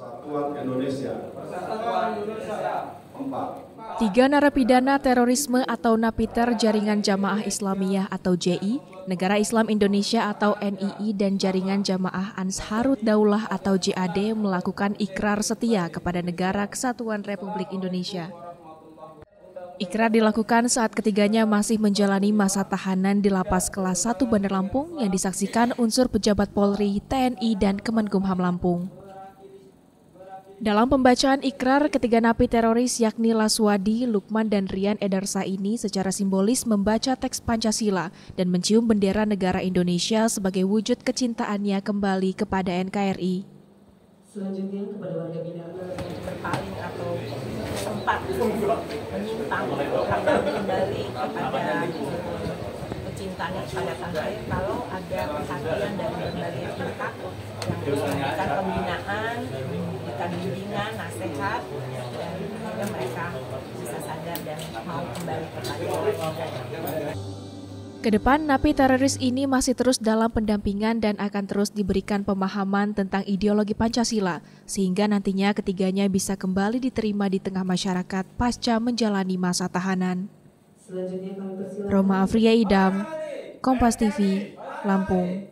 Persatuan Indonesia. Tiga narapidana terorisme atau napiter Jaringan Jamaah Islamiyah atau JI, Negara Islam Indonesia atau NII, dan Jaringan Jamaah Ansharud Daulah atau JAD melakukan ikrar setia kepada Negara Kesatuan Republik Indonesia. Ikrar dilakukan saat ketiganya masih menjalani masa tahanan di Lapas Kelas 1 Bandar Lampung yang disaksikan unsur pejabat Polri, TNI, dan Kemenkumham Lampung. Dalam pembacaan ikrar, ketiga napi teroris yakni Laswadi, Lukman, dan Rian Edarsa ini secara simbolis membaca teks Pancasila dan mencium bendera negara Indonesia sebagai wujud kecintaannya kembali kepada NKRI. Selanjutnya kepada warga binaan berpaling atau sempat menyimpang karena kembali kepada kecintaannya kepada tanah air, kalau ada perhatian dari berbagai pihak yang memberikan pembinaan, memberikan bimbingan, nasihat, dan sehingga mereka bisa sadar dan mau kembali kepada negara. Kedepan, napi teroris ini masih terus dalam pendampingan dan akan terus diberikan pemahaman tentang ideologi Pancasila, sehingga nantinya ketiganya bisa kembali diterima di tengah masyarakat pasca menjalani masa tahanan. Roma Afria Idam, Kompas TV, Lampung.